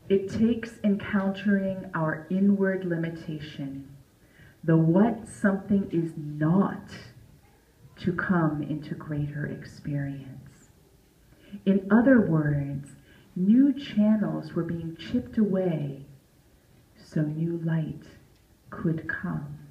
It takes encountering our inward limitation, the what something is not, to come into greater experience. In other words, new channels were being chipped away so new light could come.